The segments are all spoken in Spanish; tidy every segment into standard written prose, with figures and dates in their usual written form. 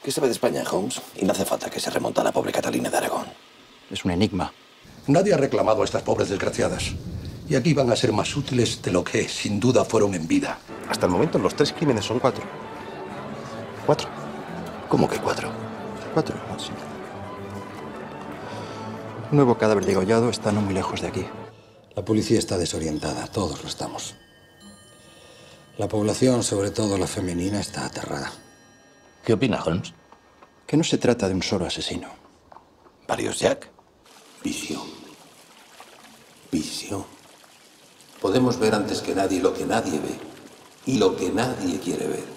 ¿Qué sabe de España, Holmes? Y no hace falta que se remonte a la pobre Catalina de Aragón. Es un enigma. Nadie ha reclamado a estas pobres desgraciadas. Y aquí van a ser más útiles de lo que, sin duda, fueron en vida. Hasta el momento, los 3 crímenes son 4. 4. ¿Cómo que 4? 4, sí. Un nuevo cadáver degollado está no muy lejos de aquí. La policía está desorientada, todos lo estamos. La población, sobre todo la femenina, está aterrada. ¿Qué opina, Holmes? Que no se trata de un solo asesino. ¿Varios Jack? Visión. Visión. Podemos ver antes que nadie lo que nadie ve y lo que nadie quiere ver.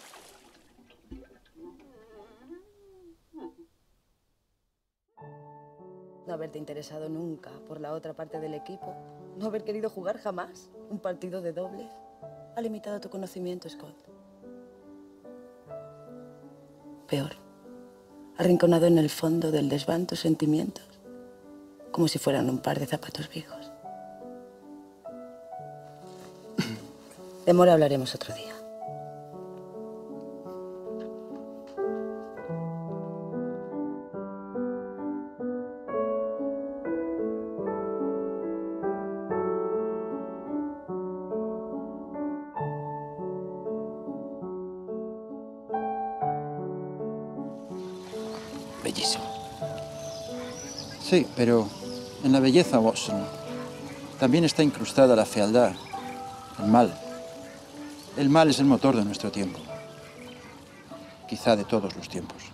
No haberte interesado nunca por la otra parte del equipo. No haber querido jugar jamás un partido de dobles. Ha limitado tu conocimiento, Scott. Peor. Arrinconado en el fondo del desván tus sentimientos. Como si fueran un par de zapatos viejos. De amor hablaremos otro día. Bellísimo. Sí, pero en la belleza, Watson, también está incrustada la fealdad, el mal. El mal es el motor de nuestro tiempo. Quizá de todos los tiempos.